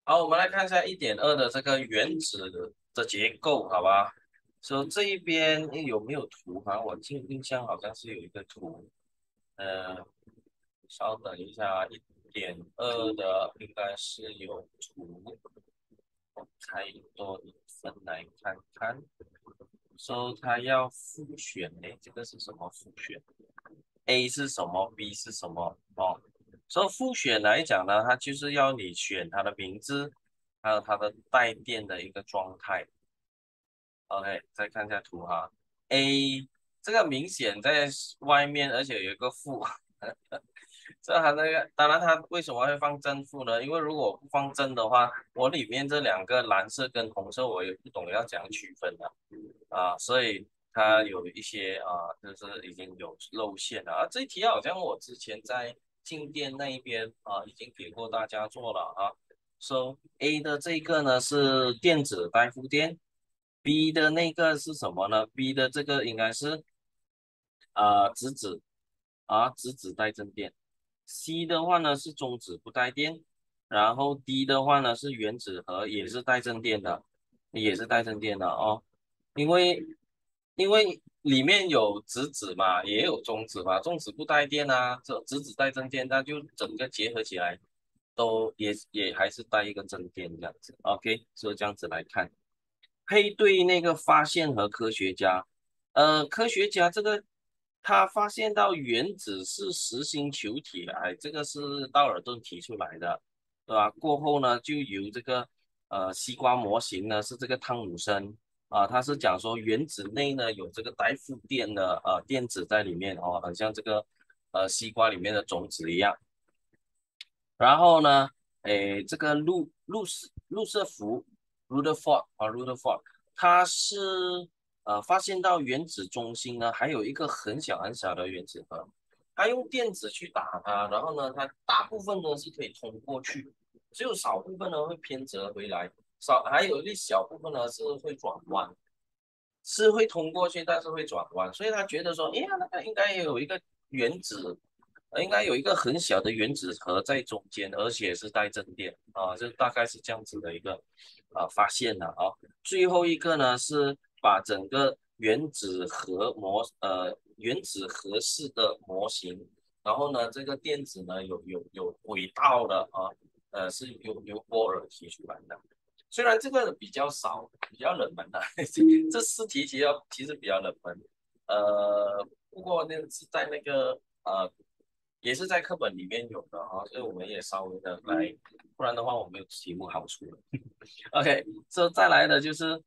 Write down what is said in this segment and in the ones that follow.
好，我们来看一下1.2的这个原子的结构，好吧？所以这一边有没有图啊？我印象好像是有一个图，呃，稍等一下，1.2的应该是有图，我开多一份来看看。说它要复选，诶，这个是什么复选？A 是什么？B 是什么？哦，所以复选来讲呢，它就是要你选它的名字，还有它的带电的一个状态。OK，再看一下图哈，A 这个明显在外面，而且有一个负，这它那个，当然它为什么会放正负呢？因为如果不放正的话，我里面这两个蓝色跟红色我也不懂要怎样区分的所以它有一些就是已经有露馅了这一题好像我之前在静电那一边已经给过大家做了So A 的这个呢是电子带负电，B 的那个是什么呢？B 的这个应该是质子质子带正电，C 的话呢是中子不带电，然后 D 的话呢是原子核也是带正电的，也是带正电的哦，因为里面有质子嘛，也有中子嘛，中子不带电这质子带正电，那就整个结合起来都也还是带一个正电这样子，OK，所以这样子来看。配对那个发现和科学家，科学家这个他发现到原子是实心球体这个是道尔顿提出来的，对吧？过后呢，就由这个西瓜模型呢是这个汤姆森他是讲说原子内呢有这个带负电的电子在里面很像这个西瓜里面的种子一样。然后呢，这个路瑟福 Rutherford 他是发现到原子中心呢还有一个很小很小的原子核，他用电子去打它，然后呢，它大部分呢是可以通过去，只有少部分呢会偏折回来，还有一小部分呢是会转弯，是会通过去，但是会转弯，所以他觉得说，哎呀，那个应该也有一个原子，应该有一个很小的原子核在中间，而且是带正电就大概是这样子的一个发现了最后一个呢是把整个原子核式的模型，然后呢这个电子呢有轨道的是由波尔提出来的。虽然这个比较少，比较冷门的，这4题其实比较冷门，不过那是在那个也是在课本里面有的所以我们也稍微的来，不然的话我没有题目好出了。OK，这再来的就是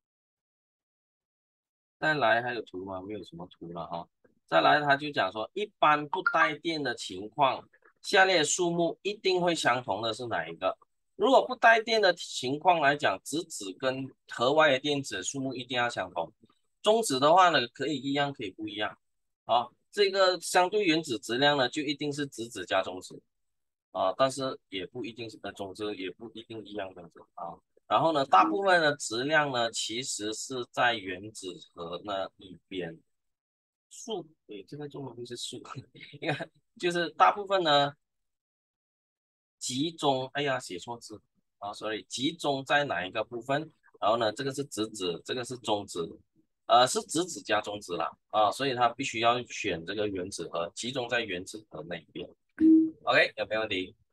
再来还有图吗？没有什么图了再来他就讲说，一般不带电的情况，下列数目一定会相同的是哪一个？如果不带电的情况来讲，质子跟核外的电子数目一定要相同。中子的话呢，可以一样，可以不一样。这个相对原子质量呢，就一定是质子加中子但是也不一定是中子也不一定一样的然后呢，大部分的质量呢，其实是在原子核那一边。这个中文不是数，应该就是大部分呢集中，哎呀，写错字，sorry，集中在哪一个部分？然后呢，这个是质子，这个是中子，是质子加中子啦所以它必须要选这个原子核，集中在原子核那一边。OK，有没有问题？